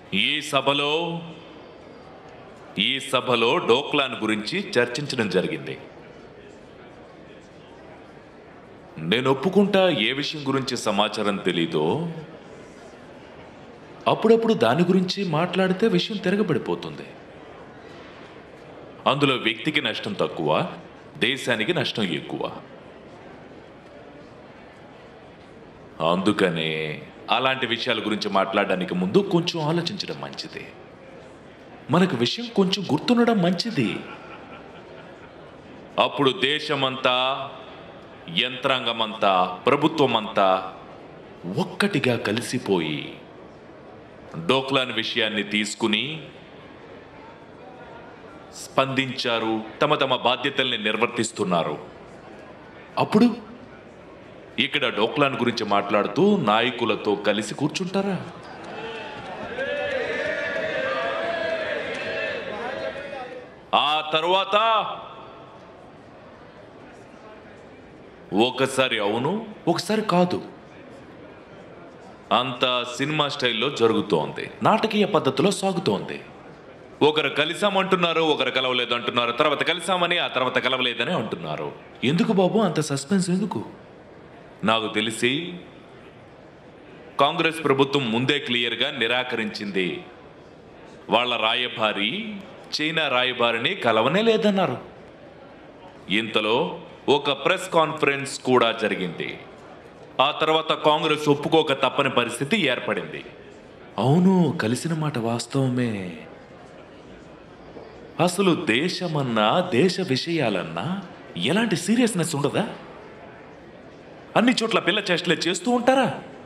ఈ సభలో డోక్లాన్ గురించి చర్చించడం జరిగింది. నేను ఒప్పుకుంటా, ఏ విషయం గురించి సమాచారం తెలీదో అప్పుడప్పుడు దాని గురించి మాట్లాడితే విషయం తిరగబడిపోతుంది. అందులో వ్యక్తికి నష్టం తక్కువ, దేశానికి నష్టం ఎక్కువ. అందుకనే అలాంటి విషయాల గురించి మాట్లాడడానికి ముందు కొంచెం ఆలోచించడం మంచిది. మనకు విషయం కొంచెం గుర్తుండడం మంచిది. అప్పుడు దేశమంతా, యంత్రాంగమంతా, ప్రభుత్వమంతా ఒక్కటిగా కలిసిపోయి డోక్లాన్ విషయాన్ని తీసుకుని స్పందించారు, తమ తమ బాధ్యతల్ని నిర్వర్తిస్తున్నారు. అప్పుడు ఇక్కడ డోక్లాన్ గురించి మాట్లాడుతూ నాయకులతో కలిసి కూర్చుంటారా? ఆ తర్వాత ఒకసారి అవును, ఒకసారి కాదు, అంత సినిమా స్టైల్లో జరుగుతోంది, నాటకీయ పద్ధతిలో సాగుతోంది. ఒకరు కలిసామంటున్నారు, ఒకరు కలవలేదు అంటున్నారు, తర్వాత కలిసామని, ఆ తర్వాత కలవలేదని అంటున్నారు. ఎందుకు బాబు అంత సస్పెన్స్ ఎందుకు? నాకు తెలిసి కాంగ్రెస్ ప్రభుత్వం ముందే క్లియర్గా నిరాకరించింది. వాళ్ళ రాయబారి చైనా రాయబారిని కలవనే లేదన్నారు. ఇంతలో ఒక ప్రెస్ కాన్ఫరెన్స్ కూడా జరిగింది. ఆ తర్వాత కాంగ్రెస్ ఒప్పుకోక తప్పని పరిస్థితి ఏర్పడింది. అవును, కలిసిన మాట వాస్తవమే. అసలు దేశమన్నా, దేశ విషయాలన్నా ఎలాంటి సీరియస్నెస్ ఉండదా? అన్ని చోట్ల పిల్ల చేష్టలే చేస్తూ ఉంటారా?